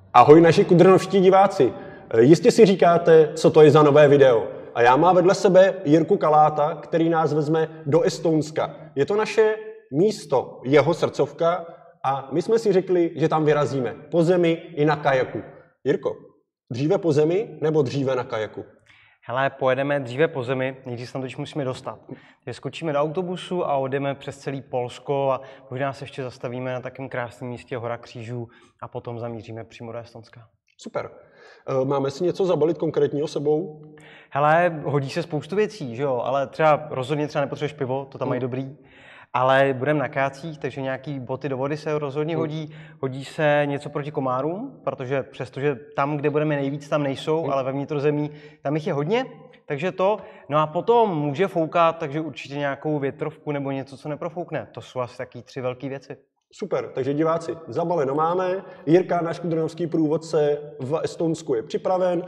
Ahoj naši kudrnovští diváci. Jistě si říkáte, co to je za nové video. A já mám vedle sebe Jirku Kaláta, který nás vezme do Estonska. Je to naše místo, jeho srdcovka a my jsme si řekli, že tam vyrazíme po zemi i na kajaku. Jirko, dříve po zemi nebo dříve na kajaku? Hele, pojedeme dříve po zemi, nejdřív se tam totiž musíme dostat. Takže skočíme do autobusu a odjdeme přes celý Polsko a možná se ještě zastavíme na takém krásném místě Hora křížů a potom zamíříme přímo do Estonska. Super. Máme si něco zabalit konkrétního sebou? Hele, hodí se spoustu věcí, že jo, ale rozhodně nepotřebuješ pivo, to tam mají dobrý. Ale budeme na kácích, takže nějaký boty do vody se rozhodně hodí. Hodí se něco proti komárům, protože přestože tam, kde budeme nejvíc, tam nejsou, ale ve vnitrozemí tam jich je hodně, takže to. No a potom může foukat, takže určitě nějakou větrovku nebo něco, co neprofoukne. To jsou asi taky 3 velké věci. Super, takže diváci, zabaleno máme. Jirka, náš kudrnovský průvodce v Estonsku, je připraven.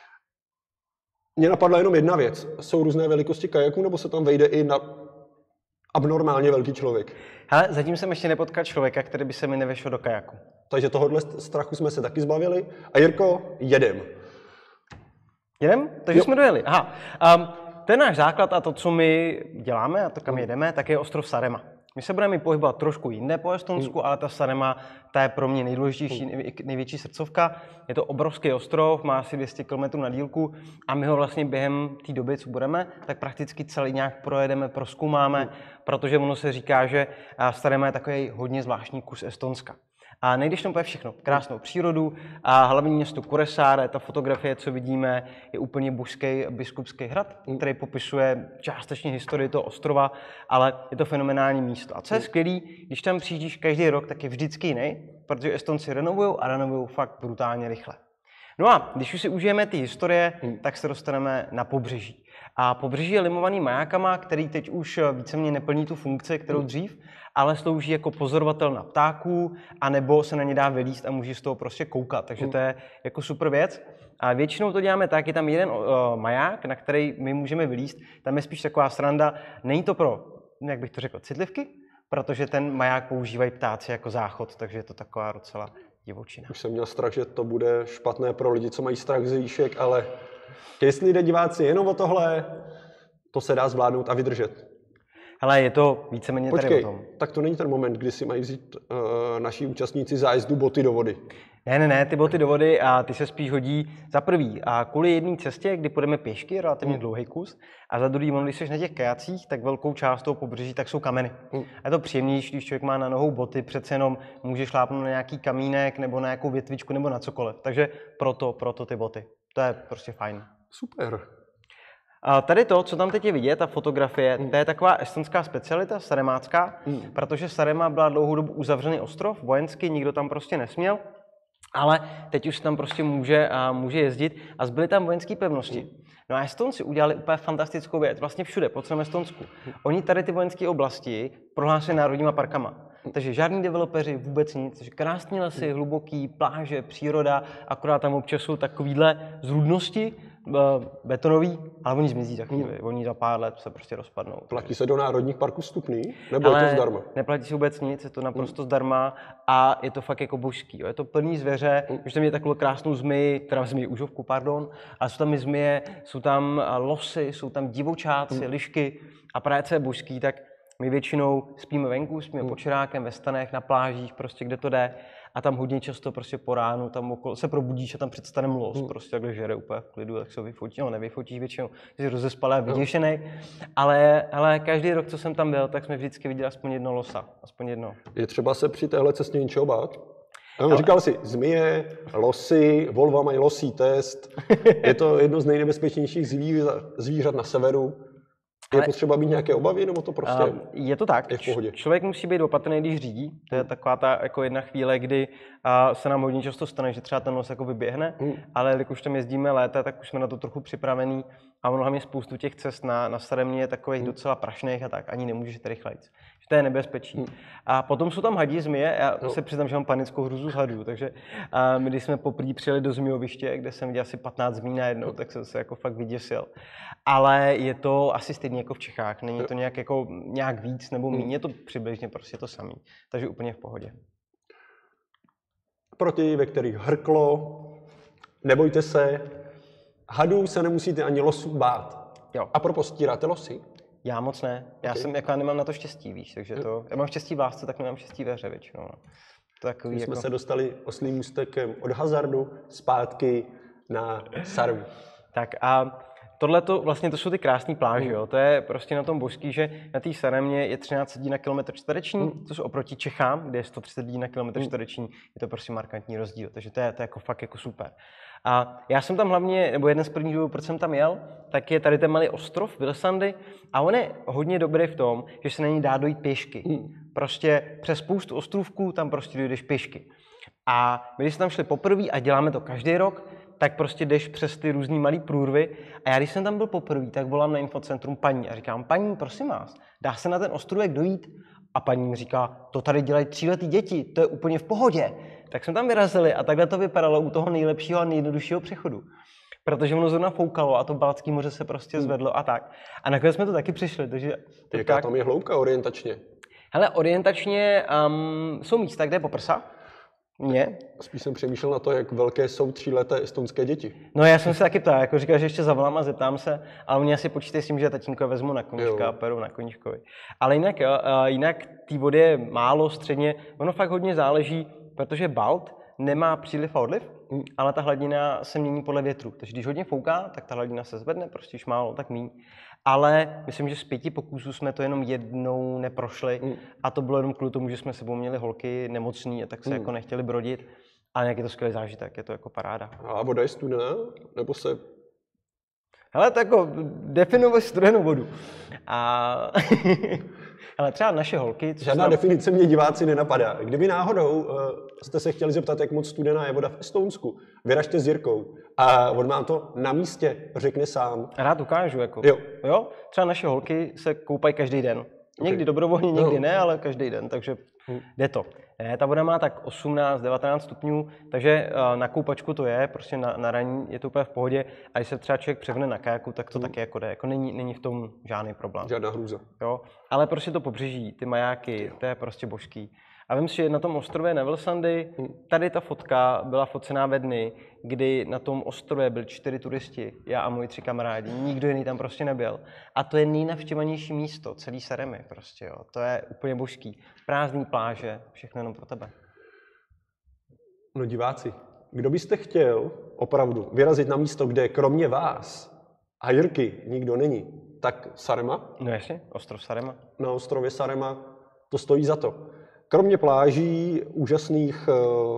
Mně napadla jenom jedna věc. Jsou různé velikosti kajaků, nebo se tam vejde i na abnormálně velký člověk? Hele, zatím jsem ještě nepotkal člověka, který by se mi nevešel do kajaku. Takže tohohle strachu jsme se taky zbavili. A Jirko, jedem. Jedem? Takže jsme dojeli. Aha. Ten náš základ a to, co my děláme a to, kam jedeme, tak je ostrov Saaremaa. My se budeme pohybovat trošku jinde po Estonsku, ale ta Saaremaa, ta je pro mě nejdůležitější, největší srdcovka. Je to obrovský ostrov, má asi 200 km na dílku a my ho vlastně během té doby, co budeme, tak prakticky celý nějak projedeme, prozkoumáme, protože ono se říká, že Saaremaa je takový hodně zvláštní kus Estonska. A nejdeš tam všechno. Krásnou přírodu a hlavní město Kuressaare, ta fotografie, co vidíme, je úplně božský biskupský hrad, který popisuje částečně historii toho ostrova, ale je to fenomenální místo. A co je skvělý, když tam přijíždíš každý rok, tak je vždycky jiný, protože Estonci renovujou a renovujou fakt brutálně rychle. No a když už si užijeme ty historie, tak se dostaneme na pobřeží. A pobřeží je limovaný majákama, který teď už víceméně neplní tu funkci, kterou dřív, ale slouží jako pozorovatel na ptáků, anebo se na ně dá vylízt a může z toho prostě koukat. Takže to je jako super věc. A většinou to děláme tak, je tam jeden maják, na který my můžeme vylízt. Tam je spíš taková sranda, není to pro, jak bych to řekl, citlivky, protože ten maják používají ptáci jako záchod, takže je to taková docela divočina. Už jsem měl strach, že to bude špatné pro lidi, co mají strach z výšek, ale jestli jde diváci jenom o tohle, to se dá zvládnout a vydržet. Hele, je to víceméně tady o tom. Tak to není ten moment, kdy si mají vzít naši účastníci zájezdu boty do vody. Ne, ty boty do vody a ty se spíš hodí za prvý a kvůli jedné cestě, kdy půjdeme pěšky, relativně dlouhý kus, a za druhý, když jsi na těch kajacích, tak velkou část toho pobřeží tak jsou kameny. A je to příjemnější, když člověk má na nohou boty, přece jenom může šlápnout na nějaký kamínek nebo na nějakou větvičku nebo na cokoliv. Takže proto ty boty. To je prostě fajn. Super. A tady to, co tam teď je vidět, ta fotografie, to je taková estonská specialita, saremácká, protože Saaremaa byla dlouhou dobu uzavřený ostrov, vojensky, nikdo tam prostě nesměl, ale teď už tam prostě může jezdit a zbyly tam vojenské pevnosti. No a Estonci udělali úplně fantastickou věc, vlastně všude, po celém Estonsku. Oni tady ty vojenské oblasti prohlásili národníma parkama. Takže žádní developeři, vůbec nic, takže krásné lesy, hluboký, pláže, příroda, akorát tam občas jsou takovýhle zrůdnosti, betonový, ale oni zmizí za chvíli, oni za pár let se prostě rozpadnou. Platí se do národních parků vstupný, nebo je to zdarma? Neplatí se vůbec nic, je to naprosto zdarma a je to fakt jako božský. Jo. Je to plný zvěře, už tam je takovou krásnou zmiji, teda zmiji užovku, pardon, ale jsou tam i zmije, jsou tam losy, jsou tam divočáci, lišky a právě co je božský, tak my většinou spíme venku, spíme pod čerákem, ve stanech, na plážích, prostě kde to jde. A tam hodně často prostě po ránu tam okolo se probudíš a tam před stanem los, prostě takhle žere úplně v klidu, tak se ho vyfotíš, no nevyfotíš většinou, jsi rozespalý a vyděšenej. Ale každý rok, co jsem tam byl, tak jsme vždycky viděli aspoň jedno losa, aspoň jedno. Je třeba se při téhle cestě něčeho bát? Říkal jsi, zmije, losy, Volva mají losí test, je to jedno z nejnebezpečnějších zvířat na severu. Je potřeba mít nějaké obavy, nebo to prostě je to tak. Je v pohodě? Člověk musí být opatrný, když řídí. To je taková ta jako jedna chvíle, kdy se nám hodně často stane, že třeba ten los jako vyběhne, ale když tam jezdíme léta, tak už jsme na to trochu připravení a ono hlavně spoustu těch cest na Saaremě je takových docela prašných a tak, ani nemůžeš jít rychlejc. Že to je nebezpečí. A potom jsou tam hadí, zmije, já se přiznám, že mám panickou hruzu z hadů, takže my, když jsme poprvé přijeli do zmijoviště, kde jsem viděl asi 15 zmij najednou, tak jsem se jako fakt vyděsil. Ale je to asi stejně jako v Čechách, není to nějak víc nebo méně, je to přibližně prostě to samé, takže úplně v pohodě. pro ty, ve kterých hrklo, nebojte se, hadů se nemusíte ani losů bát. Jo. A propos, stíráte losy? Já moc ne. Já jsem, jako nemám na to štěstí, víš, takže to, já mám štěstí v lásce, tak nemám štěstí ve hře většinou. No. To takový, My jsme jako... se dostali oslým můstekem od hazardu zpátky na Saremu. Tak a tohleto, vlastně to jsou ty krásné pláže, jo. To je prostě na tom božský, že na té Saremě je 13 lidí na kilometr čtvereční, což oproti Čechám, kde je 130 lidí na kilometr čtvereční, je to prostě markantní rozdíl, takže to je jako fakt jako super. A já jsem tam hlavně, nebo jeden z prvních důvodů, proč jsem tam jel, tak je tady ten malý ostrov Vilsandy a on je hodně dobrý v tom, že se na ní dá dojít pěšky. Prostě přes spoustu ostrovků tam prostě dojdeš pěšky. A my, když jsme tam šli poprvé a děláme to každý rok, tak prostě jdeš přes ty různý malý průrvy. A já, když jsem tam byl poprvé, tak volám na infocentrum paní a říkám, paní, prosím vás, dá se na ten ostrovek dojít? A paní mi říká, to tady dělají 3letý děti, to je úplně v pohodě. Tak jsme tam vyrazili a takhle to vypadalo u toho nejlepšího a nejjednoduššího přechodu. Protože ono zrovna foukalo a to Baltské moře se prostě zvedlo a tak. A nakonec jsme to taky přišli, takže... Jaká tak... tam je hloubka orientačně? Hele, orientačně jsou místa, kde je po prsa. Mě? Spíš jsem přemýšlel na to, jak velké jsou 3leté estonské děti. No já jsem se taky ptal, jako říkal, že ještě zavolám a zeptám se, ale oni asi počítají s tím, že tatínko vezmu na koníčka a peru na koníčkovi. Ale jinak jo, jinak té vody je málo, středně, ono fakt hodně záleží, protože Balt nemá příliv a odliv, ale ta hladina se mění podle větru. Takže když hodně fouká, tak ta hladina se zvedne, prostě když málo, tak míň. Ale myslím, že z 5 pokusů jsme to jenom jednou neprošli a to bylo jenom kvůli tomu, že jsme sebou měli holky nemocný a tak se jako nechtěli brodit. Ale nějak je to skvělý zážitek, je to jako paráda. A voda je studená? Nebo se... Hele, tak jako definujeme studenou vodu. A ale třeba naše holky... Žádná definice mě diváci nenapadá. Kdyby náhodou jste se chtěli zeptat, jak moc studená je voda v Estonsku, vyražte s Jirkou a on vám to na místě řekne sám. Rád ukážu, jako. Jo? Třeba naše holky se koupají každý den. Někdy dobrovolně, někdy ne, ale každý den, takže jde to. Ta voda má tak 18-19 stupňů, takže na koupačku to je, prostě na raní je to úplně v pohodě. A když se třeba člověk převne na kajaku, tak to taky jako jde. Jako není v tom žádný problém. Žádná hrůza. Jo? Ale prostě to pobřeží, ty majáky, to je prostě božský. A vím si, že na tom ostrově Nevilsandy, tady ta fotka byla focená ve dny, kdy na tom ostrově byli 4 turisti, já a moji 3 kamarádi, nikdo jiný tam prostě nebyl. A to je nejnavštěvanější místo, celý Saremy prostě, jo. To je úplně božský. Prázdný pláže, všechno jenom pro tebe. No diváci, kdo byste chtěl opravdu vyrazit na místo, kde kromě vás a Jirky nikdo není, tak Sarema? No jasně, ostrov Sarema. Na ostrově Sarema to stojí za to. Kromě pláží, úžasných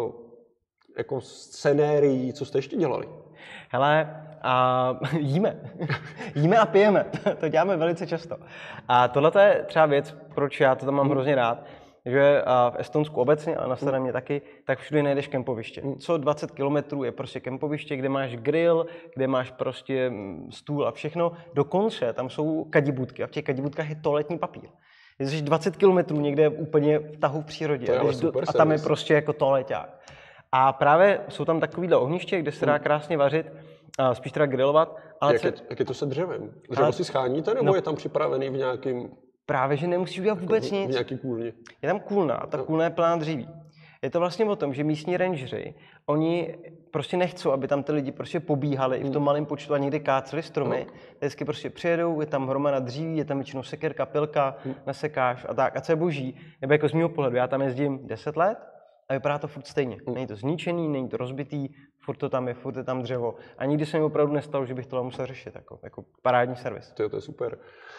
jako scenérií, co jste ještě dělali? Hele, a jíme. Jíme a pijeme. To děláme velice často. A tohle je třeba věc, proč já to tam mám hrozně rád, že v Estonsku obecně, ale na Saremě taky, tak všude najdeš kempoviště. Co 20 kilometrů je prostě kempoviště, kde máš grill, kde máš prostě stůl a všechno. Dokonce tam jsou kadibudky a v těch kadibudkách je toaletní papír. Jsi 20 kilometrů někde úplně v tahu v přírodě a tam je prostě jako toaleťák. A právě jsou tam takovýhle ohniště, kde se dá krásně vařit, spíš teda grillovat. Ale jak je to se dřevem? Dřevo si scháníte, nebo je tam připravený v nějakým... Právě, že nemusíš udělat vůbec nic. V nějaký kůlně. Je tam kůlna a ta kůlna je plná dříví. Je to vlastně o tom, že místní rangeři, oni prostě nechcou, aby tam ty lidi prostě pobíhali i v tom malém počtu a někdy káceli stromy. Vždycky prostě přijedou, je tam hromada dříví, je tam většinou sekerka, pilka, nasekáš a tak. A co je boží, nebo jako z mého pohledu, já tam jezdím 10 let a vypadá to furt stejně. Není to zničený, není to rozbitý, furt je tam dřevo. A nikdy se mi opravdu nestalo, že bych tohle musel řešit, jako parádní servis. To je super.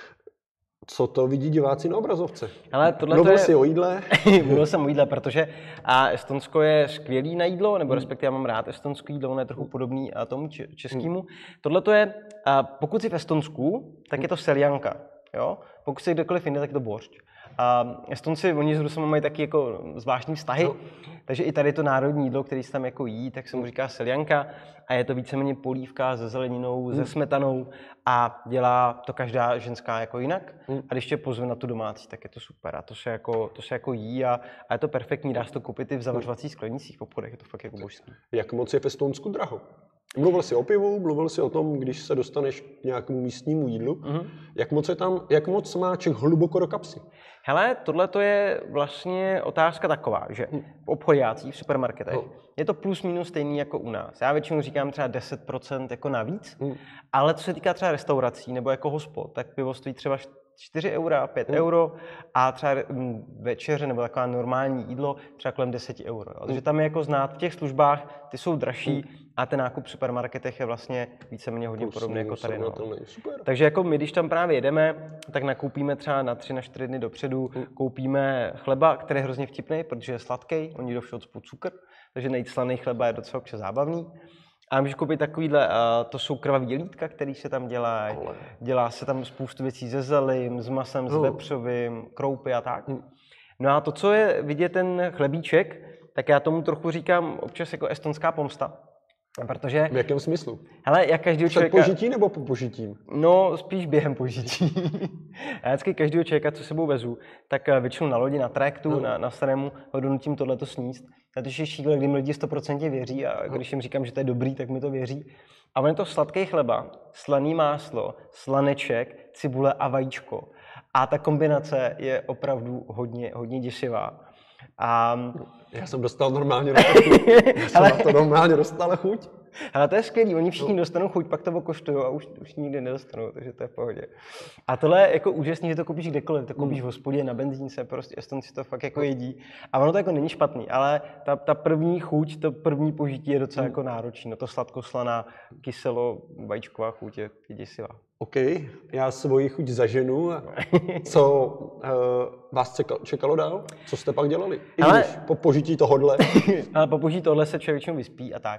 Co to vidí diváci na obrazovce? Ale mluvil jsi o jídle? Mluvil jsem o jídle, protože Estonsko je skvělý na jídlo, nebo respektive já mám rád estonské jídlo, ono je trochu podobný tomu českému. Tohle to je, pokud jsi v Estonsku, tak je to seljanka, jo? Pokud jsi kdekoliv jinde, tak je to boršč. Estonci, oni s Rusama mají taky jako zvláštní vztahy, takže i tady to národní jídlo, který se tam jako jí, tak se mu říká seljanka a je to víceméně polívka se zeleninou, se smetanou a dělá to každá ženská jako jinak. A když tě pozve na tu domácí, tak je to super a to se jako jí a je to perfektní, dá se to koupit i v zavařovacích sklenicích v obchodech, je to fakt jako božský. Jak moc je v Estonsku draho? Mluvil jsi o pivu, mluvil jsi o tom, když se dostaneš k nějakému místnímu jídlu. Jak moc má Čech hluboko do kapsy? Hele, tohle to je vlastně otázka taková, že v obchodácích, v supermarketech, je to plus minus stejný jako u nás. Já většinou říkám třeba 10% jako navíc, ale co se týká třeba restaurací nebo jako hospod, tak pivo stojí třeba 4 eura, 5 euro a třeba večeře nebo taková normální jídlo třeba kolem 10 euro. Jo. Takže tam je jako znát, v těch službách ty jsou dražší a ten nákup v supermarketech je vlastně víceméně hodně podobný jako tady. No. Takže jako my, když tam právě jedeme, tak nakoupíme třeba na 3 na 4 dny dopředu, koupíme chleba, který je hrozně vtipný, protože je sladký, oni do všeho cpou cukr, takže nejít slaný chleba je docela občas zábavný. A můžeš koupit takovýhle, to jsou krvavý lítka, který se tam dělají. Dělá se tam spoustu věcí se zelím, s masem, s vepřovým, kroupy a tak. No a to, co je vidět ten chlebíček, tak já tomu trochu říkám občas jako estonská pomsta. Protože... V jakém smyslu? Hele, jak každého člověka... Před požití nebo po požití? No, spíš během požití. Já vždycky každého člověka, co sebou vezu, tak většinou na lodi, na trajektu, na Saremu ho donutím tohleto sníst. Protože je šíle, kdy mi lidi 100% věří a když jim říkám, že to je dobrý, tak mi to věří. A on je to sladký chleba, slaný máslo, slaneček, cibule a vajíčko. A ta kombinace je opravdu hodně děsivá. A... Já jsem dostal normálně chuť. Ale to je skvělý, oni všichni dostanou chuť, pak to okoštují a už nikdy nedostanou, takže to je v pohodě. A tohle je jako úžasný, že to koupíš kdekoliv, to koupíš v hospodě, na benzínce, prostě Estonci to fakt jako jedí. A ono to jako není špatný, ale ta první chuť, to první požití je docela jako náročný. No to sladkoslaná, kyselo, vajíčková chuť je děsivá. OK, já svoji chuť zaženu. Co vás čekalo dál? Co jste pak dělali? Po požití tohodle? Ale po požití tohle se člověk většinou vyspí a tak.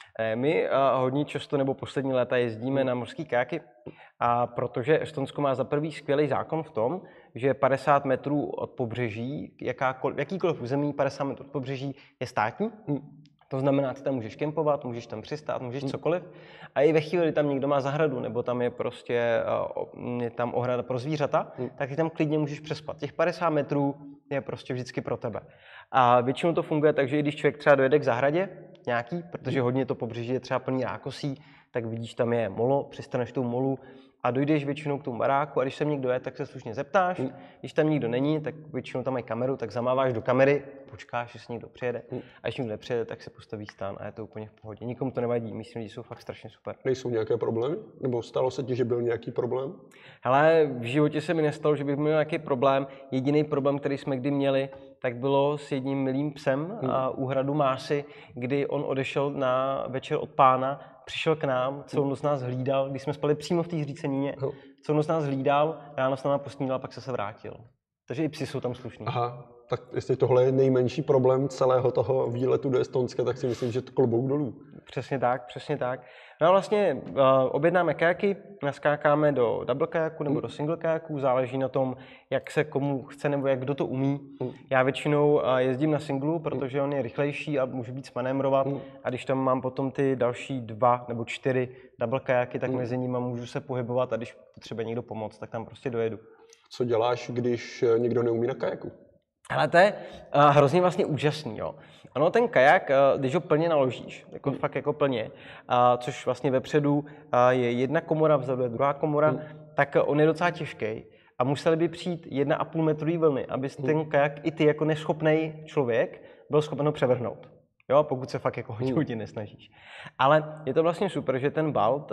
My hodně často nebo poslední léta jezdíme na mořský kajaky, a protože Estonsko má za prvý skvělý zákon v tom, že 50 metrů od pobřeží, jakýkoliv území 50 metrů od pobřeží je státní. To znamená, ty tam můžeš kempovat, můžeš tam přistát, můžeš cokoliv. A i ve chvíli, kdy tam někdo má zahradu, nebo tam je prostě je tam ohrada pro zvířata, tak ty tam klidně můžeš přespat. Těch 50 metrů je prostě vždycky pro tebe. A většinou to funguje tak, že i když člověk třeba dojede k zahradě nějaký, protože hodně to pobřeží je třeba plný rákosí, tak vidíš, tam je molo, přistaneš tou molu a dojdeš většinou k tomu baráku a když tam někdo je, tak se slušně zeptáš. Když tam nikdo není, tak většinou tam mají kameru, tak zamáváš do kamery, počkáš, jestli někdo přijede. A když někdo nepřijede, tak se postaví stán a je to úplně v pohodě. Nikomu to nevadí, myslím, že jsou fakt strašně super. Nejsou nějaké problémy? Nebo stalo se ti, že byl nějaký problém? Hele, v životě se mi nestalo, že bych měl nějaký problém. Jediný problém, který jsme kdy měli, tak bylo s jedním milým psem u hradu Másy, kdy on odešel na večer od pána, přišel k nám, celou noc nás hlídal, když jsme spali přímo v té řícenině, celou noc nás hlídal, ráno s náma posnídal, pak se vrátil. Takže i psi jsou tam slušní. Aha, tak jestli tohle je nejmenší problém celého toho výletu do Estonska, tak si myslím, že to klobouk dolů. Přesně tak, přesně tak. No a vlastně objednáme kajaky, naskákáme do double kajaku nebo do single kajaku, záleží na tom, jak se komu chce nebo jak kdo to umí. Já většinou jezdím na singlu, protože on je rychlejší a může víc manévrovat. A když tam mám potom ty další 2 nebo 4 double kajaky, tak mezi nimi můžu se pohybovat a když potřebuje někdo pomoct, tak tam prostě dojedu. Co děláš, když někdo neumí na kajaku? Ale to je hrozně vlastně úžasný, jo. Ano, ten kajak, když ho plně naložíš, jako fakt jako plně, což vlastně vepředu je jedna komora, vzadu je druhá komora, tak on je docela těžký a museli by přijít 1,5 metrový vlny, aby ten kajak i ty jako neschopný člověk byl schopen ho převrhnout. Jo, pokud se fakt jako hodně nesnažíš. Ale je to vlastně super, že ten Balt,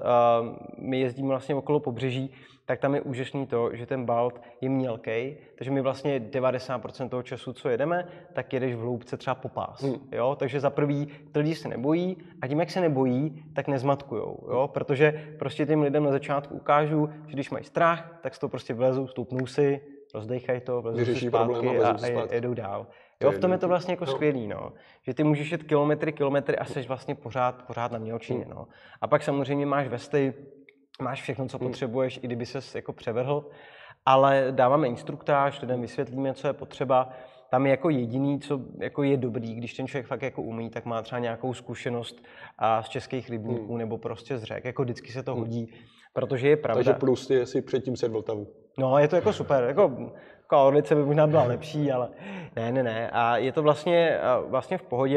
my jezdíme vlastně okolo pobřeží, tak tam je úžasný to, že ten Balt je mělkej, takže my vlastně 90% toho času, co jedeme, tak jedeš v hloubce třeba po pás. Jo? Takže za prvý ty lidi se nebojí a tím, jak se nebojí, tak nezmatkujou. Jo? Protože prostě těm lidem na začátku ukážu, že když mají strach, tak z toho prostě vlezou, stoupnou si, rozdejchají to, vlezou si zpátky a jedou dál. Jo, v tom je to vlastně jako skvělý, no. Že ty můžeš jet kilometry a seš vlastně pořád na mělčině, no. A pak samozřejmě máš vesty, máš všechno, co potřebuješ, i kdyby ses jako převrhl, ale dáváme instruktáž, lidem vysvětlíme, co je potřeba. Tam je jako jediný, co jako je dobrý, když ten člověk fakt jako umí, tak má třeba nějakou zkušenost z českých rybníků nebo prostě z řek. Jako vždycky se to hodí, protože je pravda. Takže plus je si předtím set Vltavu. No, je to jako super. Jako Orlice by možná byla lepší, ale ne. A je to vlastně v pohodě.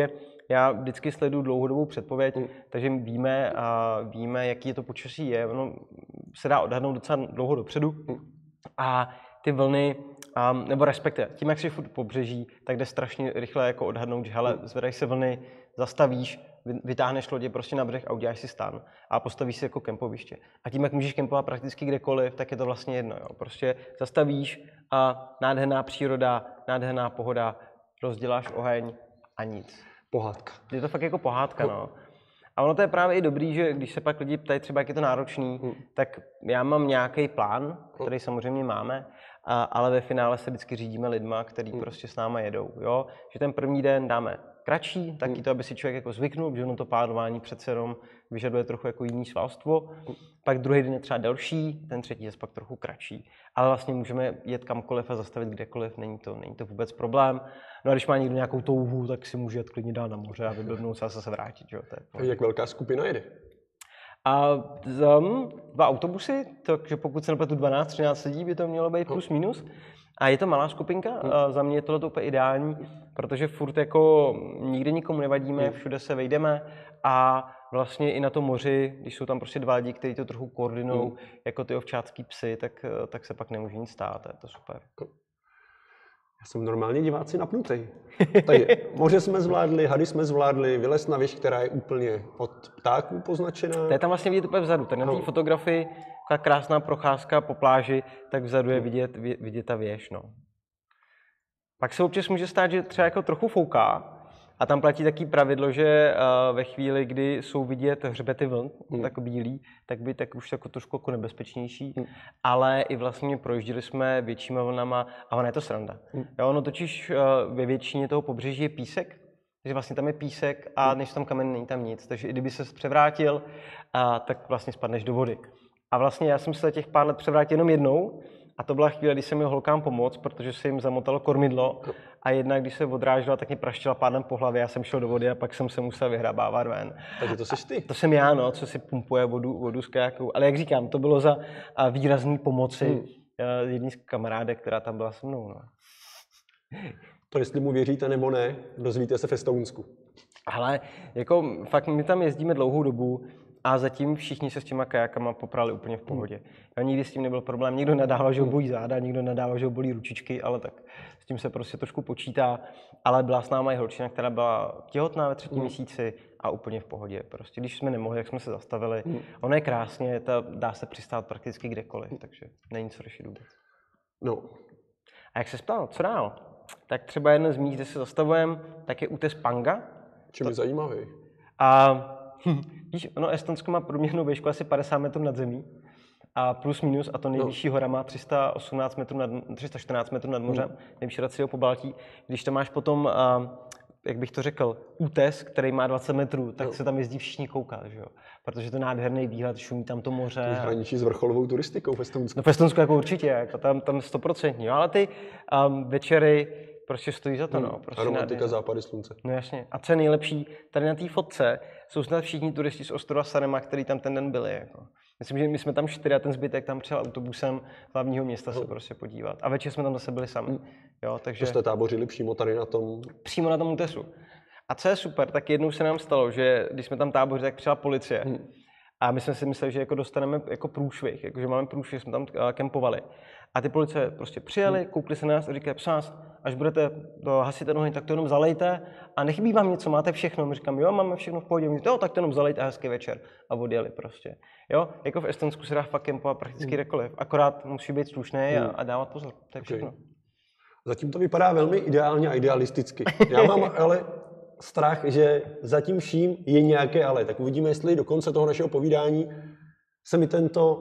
já vždycky sleduju dlouhodobou předpověď, takže víme, jaký je to počasí je. Ono se dá odhadnout docela dlouho dopředu a ty vlny, nebo respektive tím, jak jsi furt pobřeží, tak jde strašně rychle jako odhadnout, že hele, zvedají se vlny, zastavíš, vytáhneš lodě prostě na břeh a uděláš si stan a postavíš si jako kempoviště. A tím, jak můžeš kempovat prakticky kdekoliv, tak je to vlastně jedno. Jo. Prostě zastavíš a nádherná příroda, nádherná pohoda, rozděláš oheň a nic. Pohádka. Je to fakt jako pohádka, no. A ono to je právě i dobrý, že když se pak lidi ptají třeba, jak je to náročný, tak já mám nějaký plán, který samozřejmě máme, ale ve finále se vždycky řídíme lidma, kteří prostě s náma jedou. Jo? Že ten první den dáme kratší, taky to, aby si člověk jako zvyknul, že ono to plánování přece jenom vyžaduje trochu jako jiný svalstvo. Pak druhý den je třeba delší, ten třetí je pak trochu kratší. Ale vlastně můžeme jet kamkoliv a zastavit kdekoliv, není to vůbec problém. No a když má někdo nějakou touhu, tak si může jet klidně dál na moře a vyblbnout se a zase vrátit. Jo? A jak velká skupina jede? A 2 autobusy, takže pokud se nepletu 12-13 lidí, by to mělo být plus minus. A je to malá skupinka, za mě je tohle úplně ideální, protože furt jako nikdy nikomu nevadíme, všude se vejdeme a vlastně i na tom moři, když jsou tam prostě 2 lidi, kteří to trochu koordinují, jako ty ovčácký psy, tak se pak nemůže nic stát, je to super. Já jsem normálně diváci napnutý. Tady moře jsme zvládli, hady jsme zvládli, vylez na věž, která je úplně od ptáků poznačená. To je tam vlastně vidět úplně vzadu. Tady na té fotografii, taková krásná procházka po pláži, tak vzadu je vidět ta věž. No. Pak se občas může stát, že třeba jako trochu fouká a tam platí takové pravidlo, že ve chvíli, kdy jsou vidět hřbety vln, tak bílý, tak už jako trošku jako nebezpečnější, ale i vlastně projížděli jsme většíma vlnama a ona je to sranda. Jo, ono totiž ve většině toho pobřeží je písek, takže vlastně tam je písek a než tam kamen, není tam nic, takže i kdyby se převrátil, tak vlastně spadneš do vody. A vlastně já jsem se těch pár let převrátil jenom jednou a to byla chvíle, kdy jsem měl holkám pomoct, protože se jim zamotalo kormidlo a jedna, když se odrážela, tak mě praštila pádem po hlavě, já jsem šel do vody a pak jsem se musel vyhrabávat ven. Takže to jsi ty? To jsem já, no, co si pumpuje vodu z kajaku. Ale jak říkám, to bylo za výrazný pomoci jedný z kamarádek, která tam byla se mnou. No. To jestli mu věříte nebo ne, dozvíte se v Estonsku. Ale jako fakt my tam jezdíme dlouhou dobu a zatím všichni se s těma kajakama poprali úplně v pohodě. A nikdy s tím nebyl problém. Někdo nadával, že ho bolí záda, někdo nadával, že ho bolí ručičky, ale tak s tím se prostě trošku počítá. Ale byla s náma i holčina, která byla těhotná ve 3. měsíci a úplně v pohodě. Prostě když jsme nemohli, jak jsme se zastavili. Ono je krásně, dá se přistát prakticky kdekoliv, takže není co řešit vůbec. No. A jak se ptal, co dál? Tak třeba jeden z míst, kde se zastavujeme, tak je útes Panga. Čím je zajímavý? A víš, Estonsko má průměrnou výšku asi 50 metrů nad zemí a plus minus a to nejvyšší hora má 314 metrů nad mořem, nejvyšší hora celého Pobaltí. Když tam máš potom, jak bych to řekl, útes, který má 20 metrů, tak se tam jezdí všichni koukat, že jo? Protože je to nádherný výhled, šumí tam to moře. To hraničí s vrcholovou turistikou v Estonsku. No v Estonsku jako určitě, jako tam 100%, ale ty večery prostě stojí za to, no. Prostě romantika, západy slunce. No jasně. A co je nejlepší, tady na té fotce jsou snad všichni turisti z ostrova Saaremaa, kteří tam ten den byli. Jako. Myslím, že my jsme tam 4 a ten zbytek tam přijel autobusem hlavního města se prostě podívat. A večer jsme tam zase byli sami. Jo, takže... To jste tábořili přímo tady na tom? Přímo na tom útesu. A co je super, tak jednou se nám stalo, že když jsme tam tábořili, tak přijela policie. A my jsme si mysleli, že jako dostaneme jako průšvih, jako že máme průšvih, jsme tam kempovali. A ty policie prostě přijeli, koukli se na nás a říkají, psás, až budete hasit ten oheň, tak to jenom zalejte a nechybí vám něco, máte všechno. My říkám, jo, máme všechno v pohodě. Jo, tak to jenom zalejte a hezký večer. A odjeli prostě. Jo, jako v Estonsku se dá fakt kempovat prakticky kdekoliv. Akorát musí být slušný a dávat pozor. To je všechno. Zatím to vypadá velmi ideálně a idealisticky. Já mám ale strach, že zatím vším je nějaké ale. Tak uvidíme, jestli do konce toho našeho povídání se mi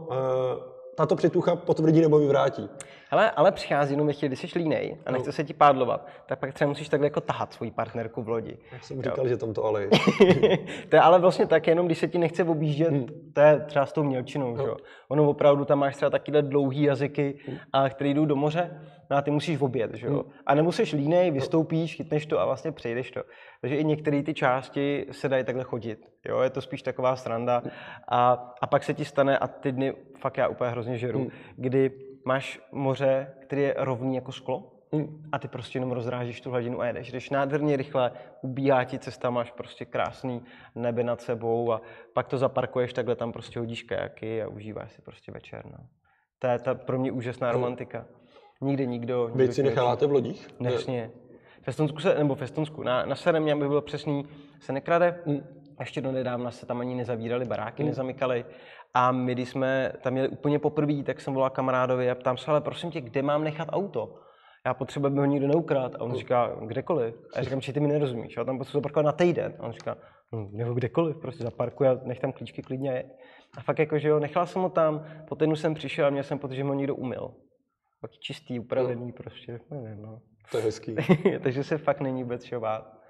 tato přetucha potvrdí nebo vyvrátí. Ale přichází jenom ještě, když jsi línej a nechce se ti pádlovat, tak pak třeba musíš takhle jako tahat svoji partnerku v lodi. Já jsem říkal, že tam to ale je. To je ale vlastně tak, jenom když se ti nechce objíždět, to je třeba s tou mělčinou, že jo. Ono opravdu tam máš třeba takové dlouhý jazyky, které jdou do moře, no a ty musíš objet, že jo. A nemusíš línej, vystoupíš, chytneš to a vlastně přejdeš to. Takže i některé ty části se dají takhle chodit, jo. Je to spíš taková sranda a pak se ti stane a ty dny fakt já úplně hrozně žeru, kdy máš moře, který je rovný jako sklo, A ty prostě jenom rozrážíš tu hladinu a jedeš nádherně rychle, ubíhá ti cesta, máš prostě krásný nebe nad sebou a pak to zaparkuješ, takhle tam prostě hodíš kajaky a užíváš si prostě večer. No. To je ta pro mě úžasná romantika. Nikde nikdo Vy si necháváte v lodích? Jasně. V Estonsku, na Saremě, aby bylo přesný, se nekrade. Ještě do nedávna se tam ani nezavírali baráky, nezamykali. A my, když jsme tam měli úplně poprvé, tak jsem volal kamarádovi a ptám se, ale prosím tě, kde mám nechat auto? Já potřebuji, aby ho nikdo neukradl. A on říká, kdekoliv. A já říkám, či ty mi nerozumíš. Já tam potřebuji zaparkovat na týden. A on říká, nebo kdekoliv, prostě zaparkuj a nech tam klíčky klidně je. A fakt jako, že jo, nechal jsem ho tam, po týdnu jsem přišel a měl jsem pocit, že ho někdo umyl. Taky čistý, upravený, prostě, nevím, no. To je hezký. Takže se fakt není vůbec čeho bát.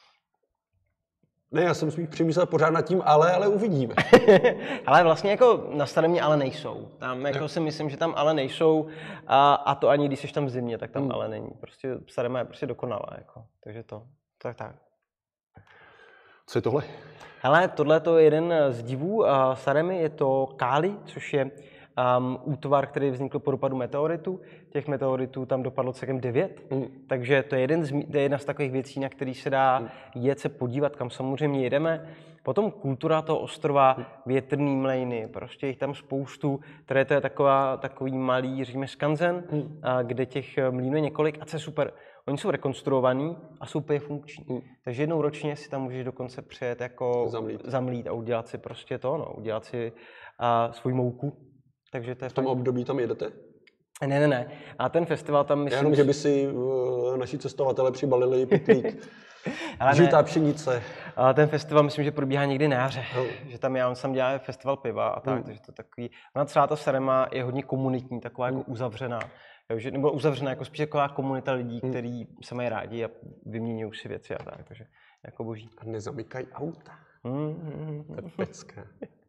Ne, já jsem spíš přemýšlel pořád nad tím, ale uvidíme. Ale vlastně jako na Saremě ale nejsou. Tam jako si myslím, že tam ale nejsou a to ani když jsi tam v zimě, tak tam ale není. Prostě Sarema je prostě dokonalá, jako. Takže to tak. Co je tohle? Hele, tohle je jeden z divů Saremy, je to Káli, což je útvar, který vznikl po dopadu meteoritu. Těch meteoritů tam dopadlo celkem 9, takže to je jedna z takových věcí, na který se dá jet se podívat, kam samozřejmě jedeme. Potom kultura toho ostrova, větrný mlejny, prostě jich tam spoustu, které to je takový malý, řekněme, skanzen, kde těch mlýnů je několik a co je super, oni jsou rekonstruovaný a jsou úplně funkční. Takže jednou ročně si tam můžeš dokonce přijet jako zamlít a udělat si prostě udělat si svůj mouku. Takže to je v tom období tam jedete? Ne. A ten festival tam myslím... Jenom, že by si naši cestovatele přibalili pitlík. Žitá pšenice. Ale ten festival myslím, že probíhá někdy na jaře. Že tam on sám dělá festival piva a tak, takže to takový... Ona celá ta Sarema je hodně komunitní, taková jako uzavřená. Nebo uzavřená jako spíš taková komunita lidí, kteří se mají rádi a vyměňují si věci a tak, takže jako boží. A nezamykají auta. To je pecké.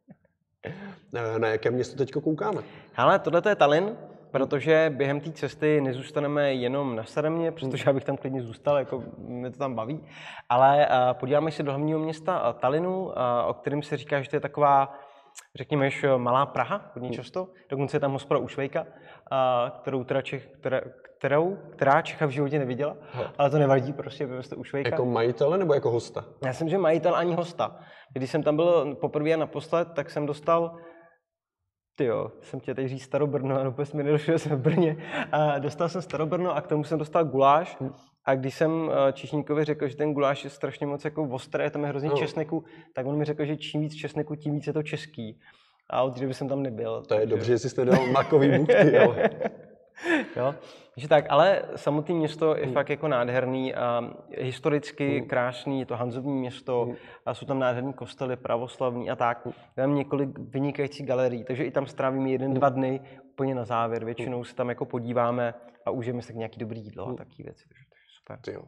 Na jakém město teďko koukáme? Hele, tohle je Tallinn, protože během té cesty nezůstaneme jenom na Saremě, přestože já bych tam klidně zůstal, jako mě to tam baví, ale podíváme se do hlavního města Tallinnu, o kterém se říká, že to je taková, řekněme, malá Praha, hodně často, dokonce je tam hospoda u Švejka, která Čecha v životě neviděla, ale to nevadí, prostě u Švejka. Jako majitele nebo jako hosta? Já jsem, že majitel ani hosta. Když jsem tam byl poprvé a naposled, tak jsem dostal, jsem chtěl teď říct Starobrno, ale úplně mi nedošlo, že jsem v Brně. A dostal jsem Starobrno a k tomu jsem dostal guláš. A když jsem číšníkovi řekl, že ten guláš je strašně moc jako ostré, tam je hrozně česneku, tak on mi řekl, že čím víc česneku, tím víc je to český. A od té doby jsem tam nebyl. To je dobře, že jsi nedal makový bukty, ale... Jo, takže tak, ale samotné město je fakt jako nádherný a historicky krásný, je to Hanzovní město a jsou tam nádherný kostely, pravoslavní a tak. Mám několik vynikajících galerií, takže i tam strávíme 1-2 dny úplně na závěr. Většinou se tam jako podíváme a užijeme si nějaký dobrý jídlo a takové věci, takže to je super. Tyjo.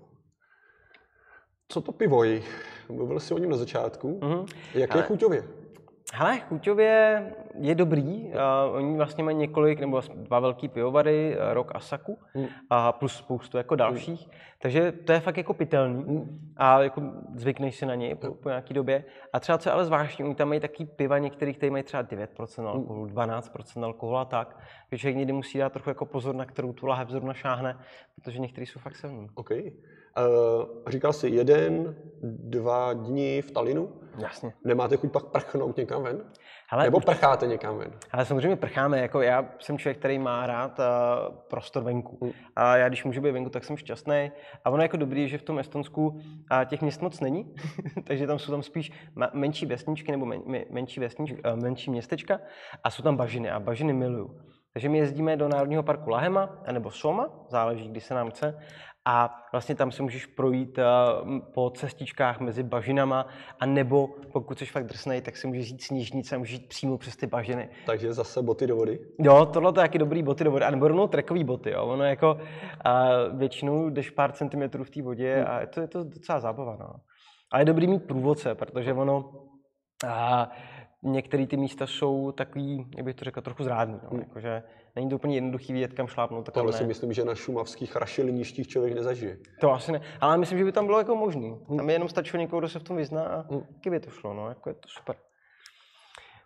Co to pivo je? Mluvil jsi o něm na začátku. Jak je chuťově? Hele, chuťově je dobrý. Oni vlastně mají několik, nebo 2 velký pivovary, Rok a Saku, a plus spoustu jako dalších. Takže to je fakt jako pitelný a jako zvykneš si na něj po nějaký době. A třeba co je ale zvláštní, oni tam mají taky piva některých, který mají třeba 9% alkoholu, 12% alkoholu a tak. Takže člověk někdy musí dát trochu jako pozor, na kterou tu lahev zrovna šáhne, protože některý jsou fakt silný. OK. Říkal jsi 1-2 dny v Tallinnu? Jasně. Nemáte chuť pak prchnout někam ven? Hele, nebo prcháte někam ven? Ale samozřejmě prcháme, jako já jsem člověk, který má rád prostor venku. A já když můžu být venku, tak jsem šťastný. A ono jako dobrý, že v tom Estonsku těch měst moc není, takže tam jsou tam spíš menší vesničky nebo menší městečka a jsou tam bažiny a bažiny miluju. Takže my jezdíme do Národního parku Lahema nebo Soma, záleží, kdy se nám chce. A vlastně tam se můžeš projít po cestičkách mezi bažinama, a nebo pokud jsi fakt drsnej, tak si můžeš jít sněžnice a můžeš jít přímo přes ty bažiny. Takže zase boty do vody? Jo, tohle to je taky dobrý boty do vody, a nebo rovnou trekový boty, jo. Ono jako většinou jdeš pár centimetrů v té vodě a je to docela zábava, no. A je dobrý mít průvodce, protože ono některé ty místa jsou takový, jak bych to řekl, trochu zrádný, no. Jakože není to úplně jednoduchý vidět, kam šlápnout. Tohle si myslím, že na šumavských rašeliništích člověk nezažije. To asi ne, ale myslím, že by tam bylo jako možný. Tam je jenom stačilo někoho, kdo se v tom vyzná a taky by to šlo, no, jako je to super.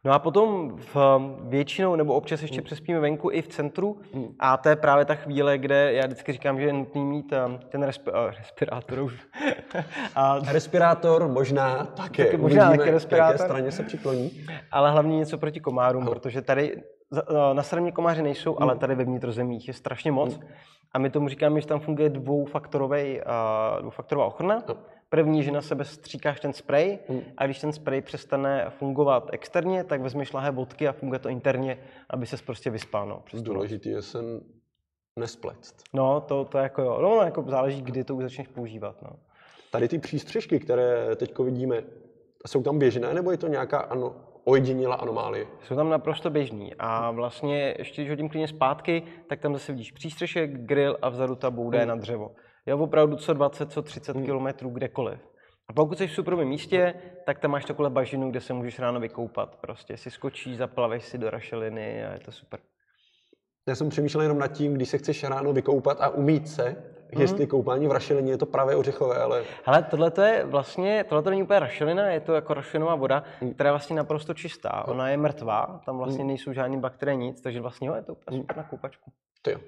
No a potom většinou, nebo občas ještě přespíme venku i v centru a to je právě ta chvíle, kde já vždycky říkám, že je nutný mít ten respirátor už. Respirátor možná také. Možná Uvidíme, taky respirátor. jaké straně se přikloní. Ale hlavně něco proti komárům, protože tady na straně komáři nejsou, ale tady ve vnitrozemích je strašně moc. A my tomu říkáme, že tam funguje dvoufaktorová ochrana. První, že na sebe stříkáš ten sprej a když ten sprej přestane fungovat externě, tak vezmeš lahé vodky a funguje to interně, aby ses prostě vyspal. No, Důležitý je se nesplet. No, to jako jo. No, jako záleží, kdy to už začneš používat. No. Tady ty přístřežky, které teď vidíme, jsou tam běžné, nebo je to nějaká ojedinělá anomálie? Jsou tam naprosto běžný a vlastně ještě když hodím klidně zpátky, tak tam zase vidíš přístřešek, grill a vzadu ta bouda je na dřevo. Je opravdu co 20, co 30 kilometrů kdekoliv. A pokud jsi v superovém místě, tak tam máš takovou bažinu, kde se můžeš ráno vykoupat. Prostě si skočíš, zaplaveš si do rašeliny a je to super. Já jsem přemýšlel jenom nad tím, když se chceš ráno vykoupat a umýt se, jestli koupání v rašelině je to pravé ořechové, ale... Hele, tohle není úplně rašelina, je to jako rašelinová voda, která je vlastně naprosto čistá. Ona je mrtvá, tam vlastně nejsou žádný bakterie, nic, takže vlastně je to úplně super na koupačku. To jo.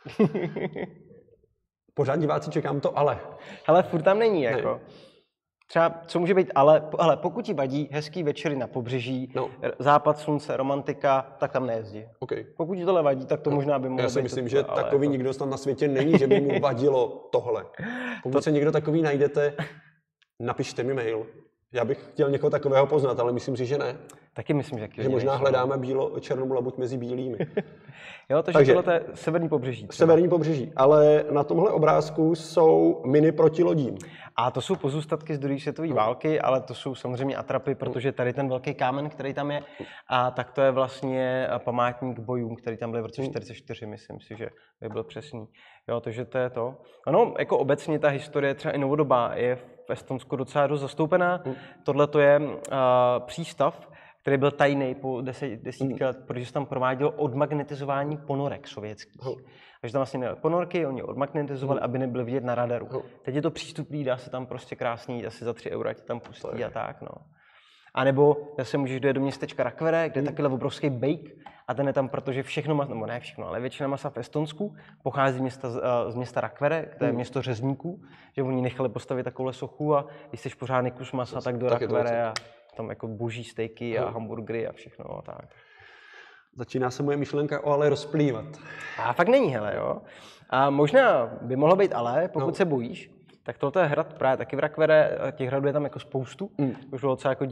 Pořád diváci čekám to ale. Hele, furt tam není, jako. Třeba, co může být ale pokud ti vadí hezký večery na pobřeží, západ slunce, romantika, tak tam nejezdí. Okay. Pokud ti tohle vadí, tak to možná by mohlo být. Já si myslím, že takový jako... nikdo tam na světě není, že by mu vadilo tohle. Pokud se někdo takový najdete, napište mi mail. Já bych chtěl někoho takového poznat, ale myslím si, že ne. Taky myslím, že možná hledáme černou labuť mezi bílými. Jo, takže tohle je severní pobřeží. Třeba. Severní pobřeží, ale na tomhle obrázku jsou miny proti lodím. A to jsou pozůstatky z druhé světové války, ale to jsou samozřejmě atrapy, protože tady ten velký kámen, který tam je, a tak to je vlastně památník bojům, který tam byl v roce 1944, myslím si, že by byl přesný. Jo, takže to je to. Ano, jako obecně ta historie, třeba i novodobá, je v Estonsku docela dost zastoupená. Tohle to je přístav, který byl tajný po desítky let, protože se tam provádělo odmagnetizování ponorek sovětských. Takže tam vlastně nebyly ponorky, oni odmagnetizovali, aby nebyly vidět na radaru. Teď je to přístupný, dá se tam prostě krásně jít, asi za 3 € ti tam pustí a tak, no. A nebo zase můžeš dojet do městečka Rakvere, kde je takovýhle obrovský bake a ten je tam, protože všechno, nebo ne všechno, ale většina masa v Estonsku pochází z města Rakvere, které je město řezníků, že oni nechali postavit takovouhle sochu a když chceš pořádný kus masa, tak do Rakvere a tam jako boží stejky a hamburgery a všechno a tak. Začíná se moje myšlenka o ale rozplývat. A fakt není, hele, jo. A možná by mohlo být ale, pokud se bojíš, tak tohle je hrad právě taky v Rakvere, těch hradů je tam jako spoustu. Už bylo docela jako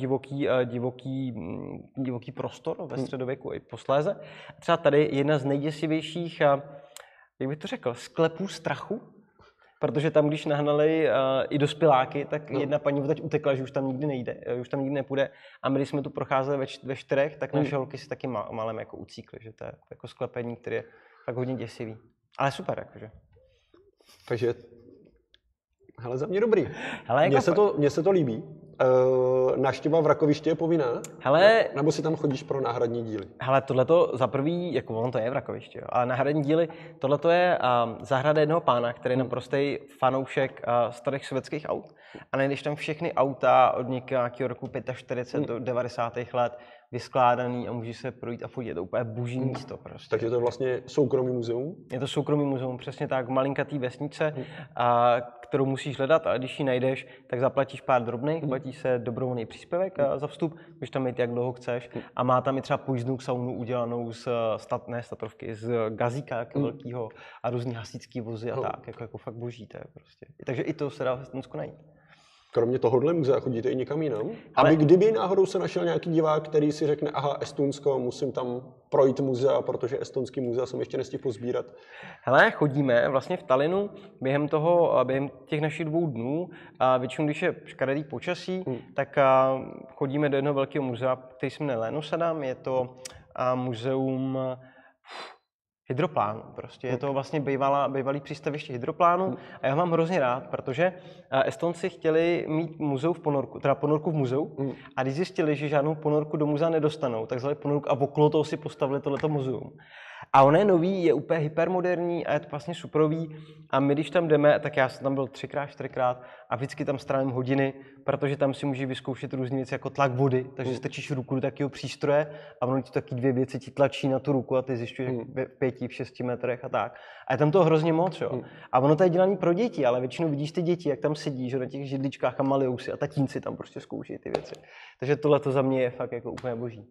divoký prostor ve středověku i posléze. Třeba tady jedna z nejděsivějších, jak bych to řekl, sklepů strachu, protože tam, když nahnali i dospěláky, tak jedna paní teď utekla, že už tam nikdy nejde, už tam nikdy nepůjde. A my, když jsme tu procházeli ve 4, tak naše holky si taky málem jako ucíkly, že to je jako sklepení, které je fakt hodně děsivý. Ale super, jakože. Takže, hele, za mě dobrý. Hele, mně se to líbí. Návštěva v Rakovišti je povinná? Hele, nebo si tam chodíš pro náhradní díly? Hele, tohleto za prvý, jako ono to je v Rakovišti, jo, ale náhradní díly, tohleto je zahrada jednoho pána, který je naprostý fanoušek starých sovětských aut. A najdeš tam všechny auta od nějakého roku 45 do 90. let vyskládaný a můžeš se projít a fotit. Je to úplně boží místo prostě. Takže to je vlastně soukromý muzeum? Je to soukromý muzeum, přesně tak, v malinkatý vesnice, kterou musíš hledat, a když ji najdeš, tak zaplatíš pár drobných, platíš se dobrovolný příspěvek za vstup, můžeš tam jít jak dlouho chceš a má tam i třeba pojízdnou saunu udělanou z gazíka jako velkýho a různý hasičský vozy a tak, jako fakt boží to je prostě. Takže i to se dá v Estonsku najít. Kromě tohohle muzea chodíte i někam jinam? Ale kdyby náhodou se našel nějaký divák, který si řekne, aha, Estonsko, musím tam projít muzea, protože estonský muzea jsem ještě nestihl pozbírat. Hele, chodíme vlastně v Tallinnu během těch našich 2 dnů, a většinou, když je škaredý počasí, tak chodíme do jednoho velkého muzea, který se jmenuje Lenusadam, je to muzeum hydroplánu. Prostě je to vlastně bývalý přístaviště hydroplánu a já ho mám hrozně rád, protože Estonci chtěli mít muzeu v ponorku, teda ponorku v muzeu a když zjistili, že žádnou ponorku do muzea nedostanou, tak vzali ponorku a okolo toho si postavili tohleto muzeum. A on je nový, je úplně hypermoderní a je to vlastně superový. A my, když tam jdeme, tak já jsem tam byl 3x, 4x a vždycky tam strávím hodiny, protože tam si můžeš vyzkoušet různé věci jako tlak vody, takže strčíš ruku do takového přístroje a ono ti taky 2 věci ti tlačí na tu ruku a ty zjišťuješ v 5, v 6 metrech a tak. A je tam toho hrozně moc, jo. A ono to je dělané pro děti, ale většinou vidíš ty děti, jak tam sedí, že na těch židličkách a malijou si a tatínci tam prostě zkouší ty věci. Takže tohle to za mě je fakt jako úplně boží.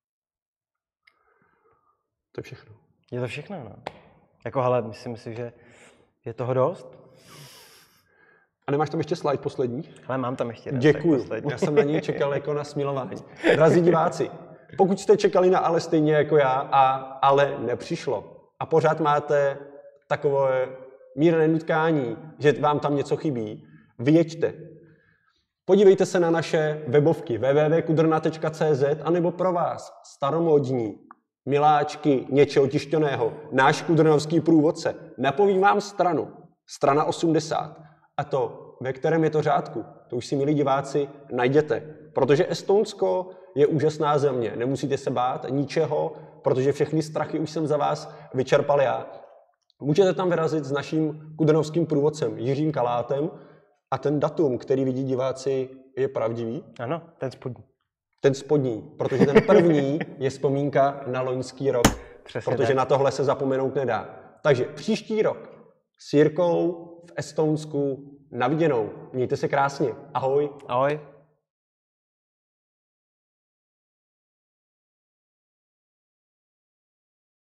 To je všechno. Je to všechno, no. Jako, hele, myslím si, že je toho dost. A nemáš tam ještě slide poslední? Ale mám tam ještě jeden. Děkuju. Já jsem na něj čekal jako na smilování. Drazí diváci, pokud jste čekali na ale stejně jako já, ale nepřišlo a pořád máte takové mírné nutkání, že vám tam něco chybí, vyjeďte. Podívejte se na naše webovky www.kudrna.cz anebo pro vás staromódní miláčky něčeho tištěného, náš kudrnovský průvodce, napovím vám stranu, strana 80. A to, ve kterém je to řádku, to už si, milí diváci, najděte. Protože Estonsko je úžasná země, nemusíte se bát ničeho, protože všechny strachy už jsem za vás vyčerpal já. Můžete tam vyrazit s naším kudrnovským průvodcem Jiřím Kalátem a ten datum, který vidí diváci, je pravdivý. Ano, ten spodní. Ten spodní, protože ten první je vzpomínka na loňský rok. Přesně protože tak. na tohle se zapomenout nedá. Takže příští rok s Jirkou v Estonsku na viděnou. Mějte se krásně. Ahoj. Ahoj.